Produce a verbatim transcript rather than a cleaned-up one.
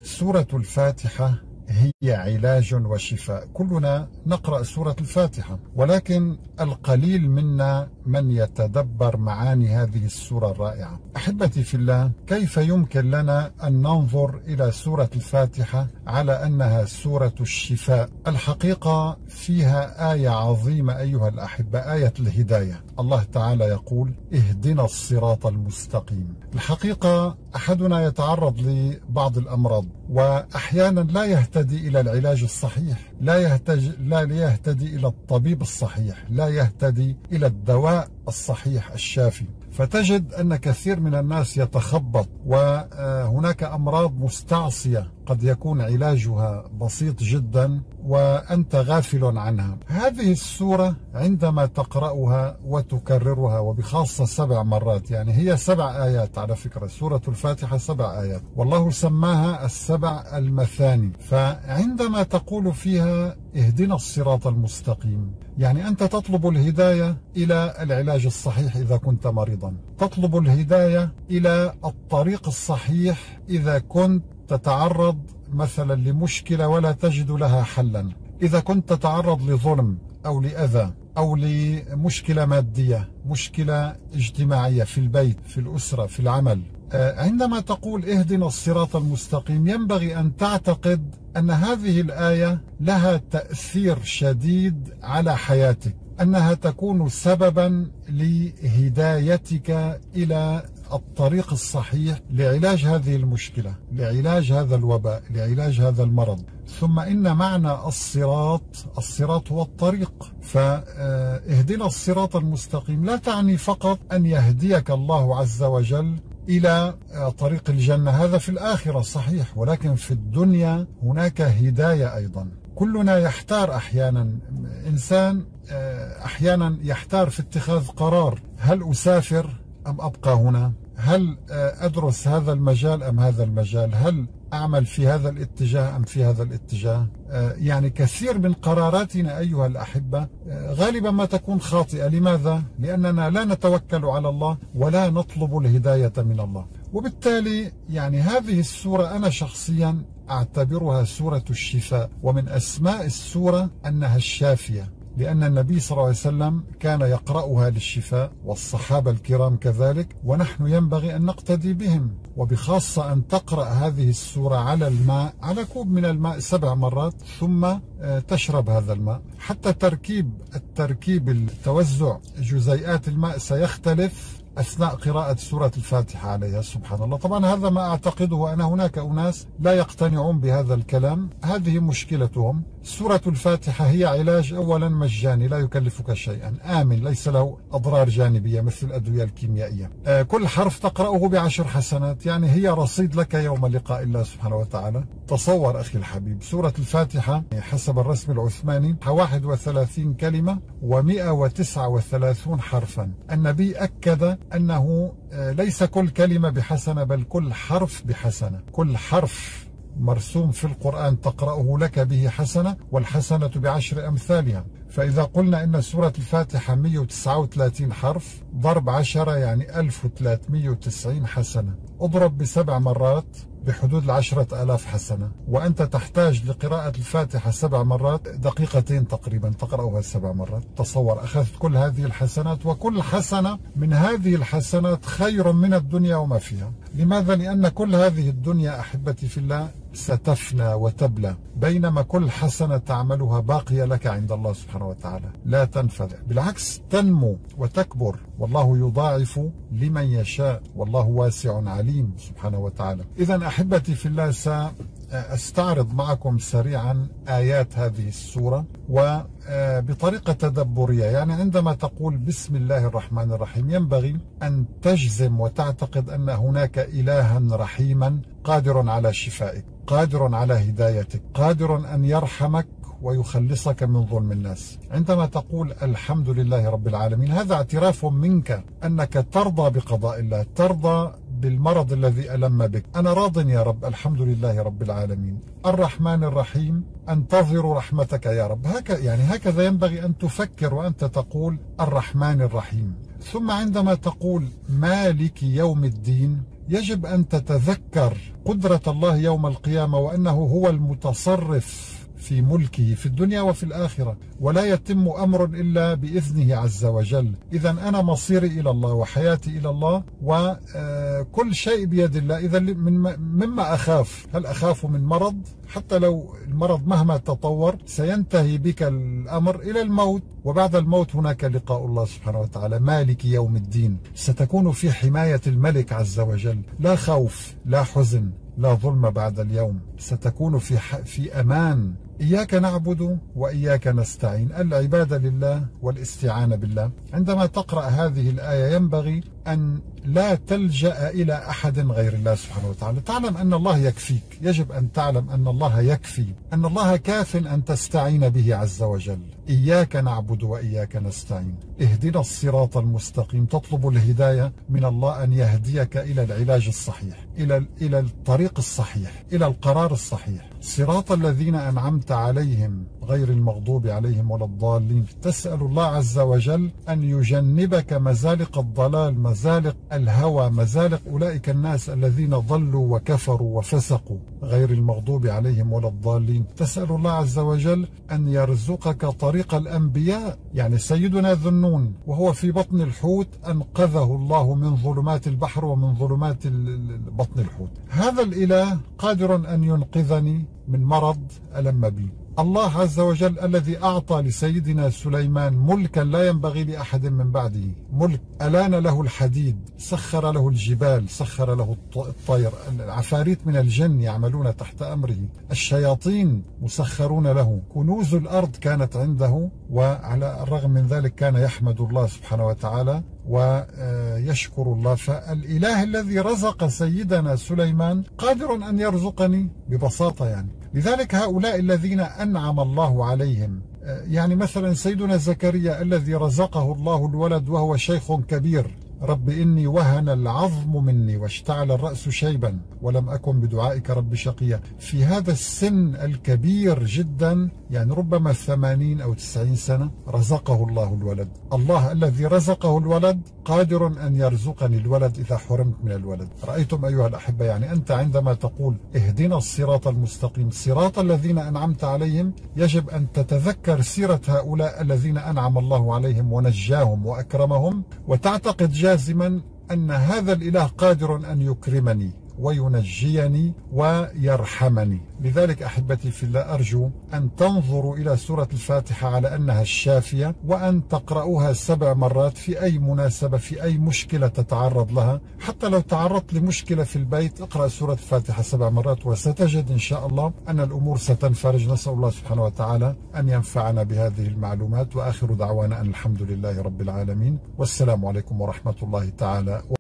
سورة الفاتحة هي علاج وشفاء. كلنا نقرأ سورة الفاتحة، ولكن القليل منا من يتدبر معاني هذه السورة الرائعة. أحبتي في الله، كيف يمكن لنا أن ننظر إلى سورة الفاتحة على أنها سورة الشفاء؟ الحقيقة فيها آية عظيمة أيها الأحبة، آية الهداية. الله تعالى يقول: اهدنا الصراط المستقيم. الحقيقة أحدنا يتعرض لبعض الأمراض، وأحيانا لا يهتدي إلى العلاج الصحيح، لا يهتدي, لا يهتدي إلى الطبيب الصحيح، لا يهتدي إلى الدواء الصحيح الشافي. فتجد أن كثير من الناس يتخبط، وهناك أمراض مستعصية قد يكون علاجها بسيط جدا وأنت غافل عنها. هذه السورة عندما تقرأها وتكررها، وبخاصة سبع مرات، يعني هي سبع آيات على فكرة، سورة الفاتحة سبع آيات، والله سماها السبع المثاني. فعندما تقول فيها اهدنا الصراط المستقيم، يعني أنت تطلب الهداية إلى العلاج الصحيح إذا كنت مريضا، تطلب الهداية إلى الطريق الصحيح إذا كنت تتعرض مثلا لمشكلة ولا تجد لها حلا، إذا كنت تتعرض لظلم أو لأذى أو لمشكلة مادية، مشكلة اجتماعية في البيت، في الأسرة، في العمل. عندما تقول اهدنا الصراط المستقيم، ينبغي أن تعتقد أن هذه الآية لها تأثير شديد على حياتك، أنها تكون سببا لهدايتك إلى الطريق الصحيح لعلاج هذه المشكلة، لعلاج هذا الوباء، لعلاج هذا المرض. ثم إن معنى الصراط، الصراط هو الطريق، فاهدنا الصراط المستقيم لا تعني فقط أن يهديك الله عز وجل إلى طريق الجنة، هذا في الآخرة صحيح، ولكن في الدنيا هناك هداية أيضا. كلنا يحتار أحيانا، إنسان أحيانا يحتار في اتخاذ قرار: هل أسافر أم أبقى هنا؟ هل أدرس هذا المجال أم هذا المجال؟ هل أعمل في هذا الاتجاه أم في هذا الاتجاه؟ يعني كثير من قراراتنا أيها الأحبة غالبا ما تكون خاطئة. لماذا؟ لأننا لا نتوكل على الله ولا نطلب الهداية من الله. وبالتالي يعني هذه السورة أنا شخصيا أعتبرها سورة الشفاء، ومن أسماء السورة أنها الشافية، لأن النبي صلى الله عليه وسلم كان يقرأها للشفاء، والصحابة الكرام كذلك، ونحن ينبغي أن نقتدي بهم. وبخاصة أن تقرأ هذه السورة على الماء، على كوب من الماء سبع مرات، ثم تشرب هذا الماء. حتى تركيب التركيب التوزع جزيئات الماء سيختلف أثناء قراءة سورة الفاتحة عليها. سبحان الله. طبعا هذا ما أعتقده أنا، هناك أناس لا يقتنعون بهذا الكلام، هذه مشكلتهم. سورة الفاتحة هي علاج أولا مجاني، لا يكلفك شيئا، آمن، ليس له أضرار جانبية مثل الأدوية الكيميائية. آه كل حرف تقرأه بعشر حسنات، يعني هي رصيد لك يوم لقاء الله سبحانه وتعالى. تصور أخي الحبيب، سورة الفاتحة حسب الرسم العثماني واحد وثلاثين كلمة ومئة وتسعة وثلاثون حرفا. النبي أكد أنه ليس كل كلمة بحسنة، بل كل حرف بحسنة. كل حرف مرسوم في القرآن تقرأه لك به حسنة، والحسنة بعشر أمثالها. فإذا قلنا إن سورة الفاتحة مئة وتسعة وثلاثين حرف ضرب عشرة يعني ألف وثلاثمئة وتسعين حسنة، اضرب بسبع مرات بحدود العشرة آلاف حسنة، وأنت تحتاج لقراءة الفاتحة سبع مرات دقيقتين تقريبا تقرأها سبع مرات. تصور، أخذت كل هذه الحسنات، وكل حسنة من هذه الحسنات خير من الدنيا وما فيها. لماذا؟ لأن كل هذه الدنيا أحبتي في الله ستفنى وتبلى، بينما كل حسنة تعملها باقية لك عند الله سبحانه وتعالى، لا تنفذ، بالعكس تنمو وتكبر، والله يضاعف لمن يشاء، والله واسع عليم سبحانه وتعالى. إذا أحبتي في الله، سأستعرض معكم سريعا آيات هذه السورة وبطريقة تدبرية. يعني عندما تقول بسم الله الرحمن الرحيم، ينبغي أن تجزم وتعتقد أن هناك إلها رحيما قادر على شفائك، قادر على هدايتك، قادر أن يرحمك ويخلصك من ظلم الناس. عندما تقول الحمد لله رب العالمين، هذا اعتراف منك أنك ترضى بقضاء الله، ترضى بالمرض الذي ألم بك. أنا راض يا رب، الحمد لله رب العالمين. الرحمن الرحيم، أنتظر رحمتك يا رب. هكذا يعني هكذا ينبغي أن تفكر وأنت تقول الرحمن الرحيم. ثم عندما تقول مالك يوم الدين، يجب أن تتذكر قدرة الله يوم القيامة، وأنه هو المتصرف في ملكه في الدنيا وفي الآخرة، ولا يتم أمر إلا بإذنه عز وجل. إذا أنا مصيري إلى الله وحياتي إلى الله وكل شيء بيد الله. إذا مما أخاف، هل أخاف من مرض؟ حتى لو المرض مهما تطور سينتهي بك الأمر إلى الموت، وبعد الموت هناك لقاء الله سبحانه وتعالى مالك يوم الدين. ستكون في حماية الملك عز وجل، لا خوف لا حزن لا ظلم بعد اليوم، ستكون في في أمان. إياك نعبد وإياك نستعين، العبادة لله والاستعانة بالله. عندما تقرأ هذه الآية ينبغي أن لا تلجأ إلى أحد غير الله سبحانه وتعالى. تعلم أن الله يكفيك، يجب أن تعلم أن الله يكفي، أن الله كاف أن تستعين به عز وجل. إياك نعبد وإياك نستعين، اهدنا الصراط المستقيم. تطلب الهداية من الله، أن يهديك إلى العلاج الصحيح، إلى إلى الطريق الصحيح، إلى القرار الصحيح. صراط الذين أنعمت عليهم غير المغضوب عليهم ولا الضالين. تسأل الله عز وجل أن يجنبك مزالق الضلال، مزالق الهوى، مزالق أولئك الناس الذين ضلوا وكفروا وفسقوا، غير المغضوب عليهم ولا الضالين. تسأل الله عز وجل أن يرزقك طريق الأنبياء، يعني سيدنا ذو النون وهو في بطن الحوت أنقذه الله من ظلمات البحر ومن ظلمات بطن الحوت. هذا الإله قادر أن ينقذني من مرض ألم بي. الله عز وجل الذي أعطى لسيدنا سليمان ملكا لا ينبغي لأحد من بعده، ملك ألان له الحديد، سخر له الجبال، سخر له الطير، العفاريت من الجن يعملون تحت أمره، الشياطين مسخرون له، كنوز الأرض كانت عنده، وعلى الرغم من ذلك كان يحمد الله سبحانه وتعالى ويشكر الله. فالإله الذي رزق سيدنا سليمان قادر أن يرزقني ببساطة يعني. لذلك هؤلاء الذين أنعم الله عليهم، يعني مثلا سيدنا زكريا الذي رزقه الله الولد وهو شيخ كبير، رب إني وهن العظم مني واشتعل الرأس شيبا ولم أكن بدعائك رب شقيا. في هذا السن الكبير جدا، يعني ربما ثمانين أو تسعين سنة، رزقه الله الولد. الله الذي رزقه الولد قادر أن يرزقني الولد إذا حرمت من الولد. رأيتم أيها الأحبة، يعني أنت عندما تقول اهدنا الصراط المستقيم، صراط الذين أنعمت عليهم، يجب أن تتذكر سيرة هؤلاء الذين أنعم الله عليهم ونجاهم وأكرمهم، وتعتقد جازما أن هذا الإله قادر أن يكرمني وينجيني ويرحمني. لذلك أحبتي في الله، أرجو أن تنظروا إلى سورة الفاتحة على أنها الشافية، وأن تقرأوها سبع مرات في أي مناسبة، في أي مشكلة تتعرض لها. حتى لو تعرضت لمشكلة في البيت، اقرأ سورة الفاتحة سبع مرات وستجد إن شاء الله أن الأمور ستنفرج. نسأل الله سبحانه وتعالى أن ينفعنا بهذه المعلومات، وآخر دعوانا أن الحمد لله رب العالمين، والسلام عليكم ورحمة الله تعالى.